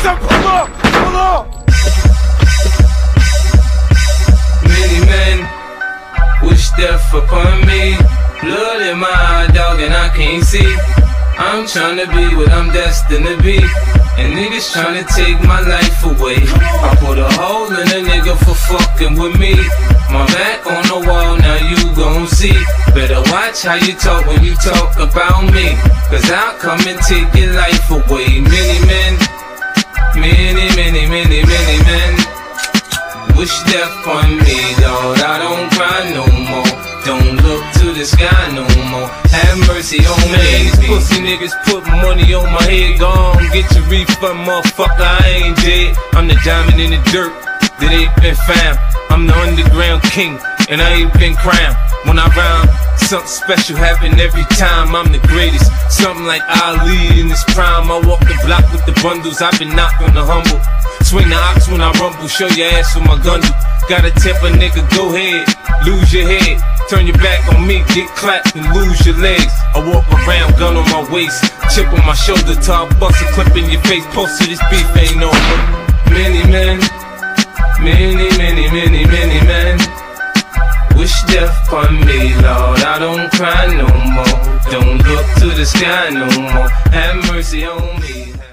son, pull up, pull up. Many men wish death upon me. Blood in my eye, dog, and I can't see. I'm tryna be what I'm destined to be, and niggas tryna take my life away. I put a hole in a nigga for fucking with me. My back on the wall, now you gon' see. Better watch how you talk when you talk about me, cause I'll come and take your life away. Many men, many men wish death on me, Lord. I don't cry no more, don't look to the sky no more. Have mercy on me. These pussy niggas put money on my head. Gone, get your refund, motherfucker, I ain't dead. I'm the diamond in the dirt that ain't been found. I'm the underground king, and I ain't been crowned. When I rhyme, something special happen every time. I'm the greatest, something like Ali in his prime. I walk the block with the bundles, I've been knocked on the humble. Swing the ox when I rumble, show your ass with my gun. Gotta tip a nigga, go ahead, lose your head. Turn your back on me, get clapped and lose your legs. I walk around, gun on my waist, chip on my shoulder, till I bust a clip in your face. Post to this beef ain't over. Many men, many men wish death upon me, Lord. I don't cry no more, don't look to the sky no more. Have mercy on me.